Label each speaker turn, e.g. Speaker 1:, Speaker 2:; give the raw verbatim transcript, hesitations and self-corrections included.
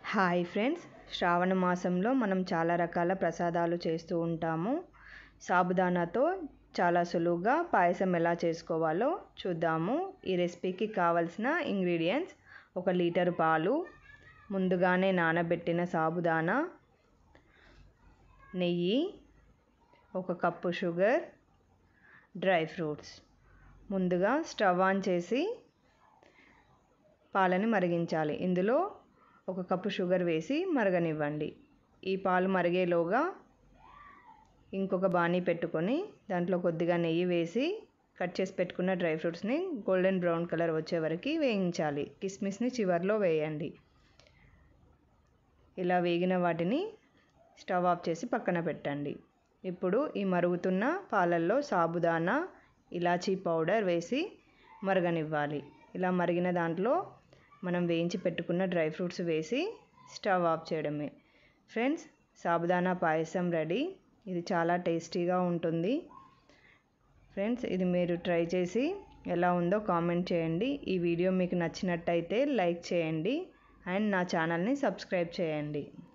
Speaker 1: Hi friends, శ్రావణ మాసంలో మనం చాలా రకాల ప్రసాదాలు చేస్తూ ఉంటాము. సాబుదానాతో చాలా సులువుగా పాయసం ఎలా చేసుకోవాలో చూద్దాము. ఈ రెసిపీకి కావలసిన ఇంగ్రీడియంట్స్: ఒక లీటరు పాలు, ముందుగానే నానబెట్టిన సాబుదానా, నెయ్యి, ఒక కప్పు షుగర్, డ్రై ఫ్రూట్స్. ముందుగా స్టవ్ ఆన్ చేసి పాలని మరిగించాలి. ఇందులో ఒక కప్పు షుగర్ వేసి మరగనివ్వండి. ఈ పాలు మరిగేలోగా ఇంకొక బాణీ పెట్టుకొని దాంట్లో కొద్దిగా నెయ్యి వేసి కట్ చేసి పెట్టుకున్న డ్రై ఫ్రూట్స్ని గోల్డెన్ బ్రౌన్ కలర్ వచ్చే వరకు వేయించాలి. కిస్మిస్ని చివర్లో వేయండి. ఇలా వేగిన వాటిని స్టవ్ ఆఫ్ చేసి పక్కన పెట్టండి. ఇప్పుడు ఈ మరుగుతున్న పాలల్లో సాబుదానా, ఇలాచీ పౌడర్ వేసి మరగనివ్వాలి. ఇలా మరిగిన దాంట్లో మనం వేయించి పెట్టుకున్న డ్రై ఫ్రూట్స్ వేసి స్టవ్ ఆఫ్ చేయడమే. ఫ్రెండ్స్, సాబుదానా పాయసం రెడీ. ఇది చాలా టేస్టీగా ఉంటుంది. ఫ్రెండ్స్, ఇది మీరు ట్రై చేసి ఎలా ఉందో కామెంట్ చేయండి. ఈ వీడియో మీకు నచ్చినట్టయితే లైక్ చేయండి అండ్ నా ఛానల్ని సబ్స్క్రైబ్ చేయండి.